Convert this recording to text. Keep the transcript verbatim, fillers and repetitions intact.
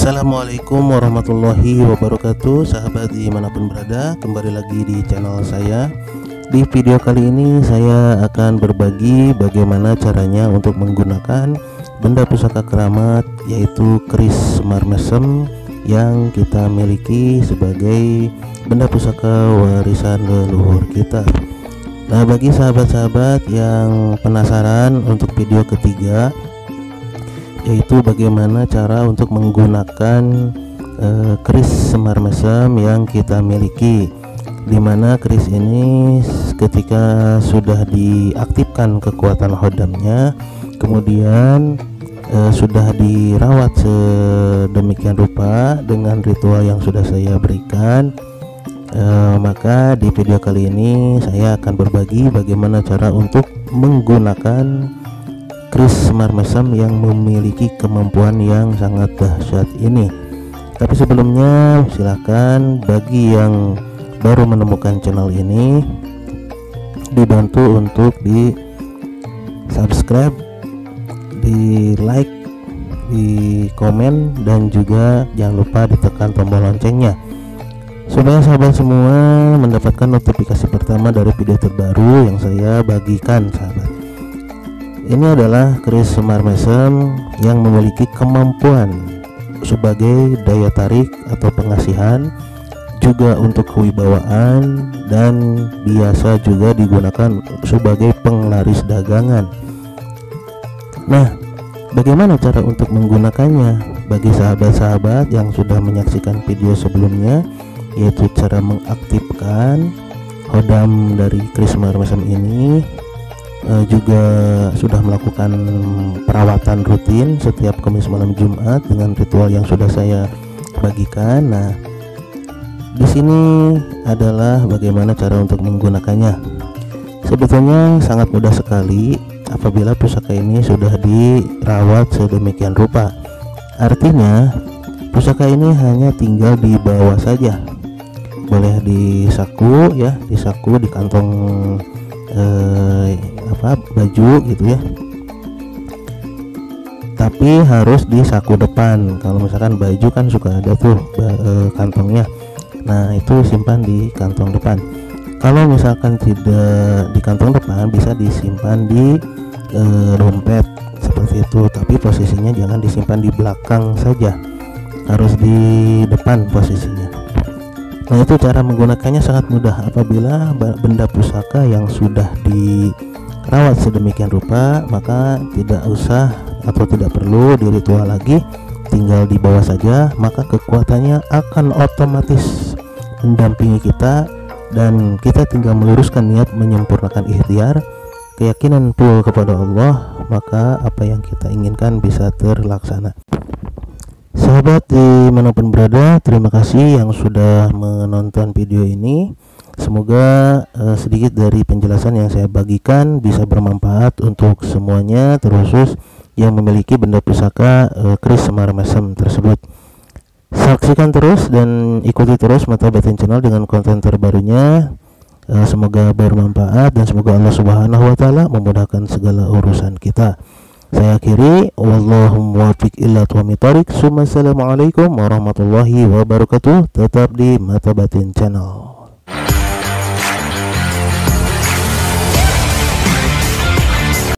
Assalamualaikum warahmatullahi wabarakatuh, sahabat dimanapun berada, kembali lagi di channel saya. Di video kali ini saya akan berbagi bagaimana caranya untuk menggunakan benda pusaka keramat, yaitu keris semar mesem yang kita miliki sebagai benda pusaka warisan leluhur kita. Nah, bagi sahabat-sahabat yang penasaran, untuk video ketiga yaitu bagaimana cara untuk menggunakan uh, keris semar mesem yang kita miliki, dimana keris ini ketika sudah diaktifkan kekuatan hodamnya, kemudian uh, sudah dirawat sedemikian rupa dengan ritual yang sudah saya berikan, uh, maka di video kali ini saya akan berbagi bagaimana cara untuk menggunakan keris semar mesem yang memiliki kemampuan yang sangat dahsyat ini. Tapi sebelumnya, silahkan bagi yang baru menemukan channel ini dibantu untuk di subscribe, di like, di komen, dan juga jangan lupa ditekan tombol loncengnya supaya sahabat semua mendapatkan notifikasi pertama dari video terbaru yang saya bagikan, sahabat. Ini adalah keris semar mesem yang memiliki kemampuan sebagai daya tarik atau pengasihan, juga untuk kewibawaan, dan biasa juga digunakan sebagai penglaris dagangan. Nah, bagaimana cara untuk menggunakannya? Bagi sahabat-sahabat yang sudah menyaksikan video sebelumnya, yaitu cara mengaktifkan hodam dari keris semar mesem ini, Uh, juga sudah melakukan perawatan rutin setiap Kamis malam Jumat dengan ritual yang sudah saya bagikan. Nah, di sini adalah bagaimana cara untuk menggunakannya. Sebetulnya sangat mudah sekali apabila pusaka ini sudah dirawat sedemikian rupa. Artinya, pusaka ini hanya tinggal dibawa saja. Boleh di saku ya, di saku, di kantong eh, apa baju gitu ya, tapi harus di saku depan. Kalau misalkan baju kan suka ada tuh e, kantongnya, nah itu simpan di kantong depan. Kalau misalkan tidak di kantong depan, bisa disimpan di e, dompet seperti itu, tapi posisinya jangan disimpan di belakang saja, harus di depan posisinya. Nah, itu cara menggunakannya sangat mudah. Apabila benda pusaka yang sudah dirawat sedemikian rupa, maka tidak usah atau tidak perlu diritual lagi, tinggal dibawa saja, maka kekuatannya akan otomatis mendampingi kita, dan kita tinggal meluruskan niat, menyempurnakan ikhtiar, keyakinan full kepada Allah, maka apa yang kita inginkan bisa terlaksana. Sahabat dimanapun berada, terima kasih yang sudah menonton video ini. Semoga uh, sedikit dari penjelasan yang saya bagikan bisa bermanfaat untuk semuanya, terkhusus yang memiliki benda pusaka uh, keris semar mesem tersebut. Saksikan terus dan ikuti terus Mata Batin Channel dengan konten terbarunya. Uh, semoga bermanfaat dan semoga Allah Subhanahu wa taala memudahkan segala urusan kita. Saya akhiri, wallahu muwaffiq ila aqwamit thoriq. Assalamualaikum warahmatullahi wabarakatuh. Tetap di Mata Batin Channel.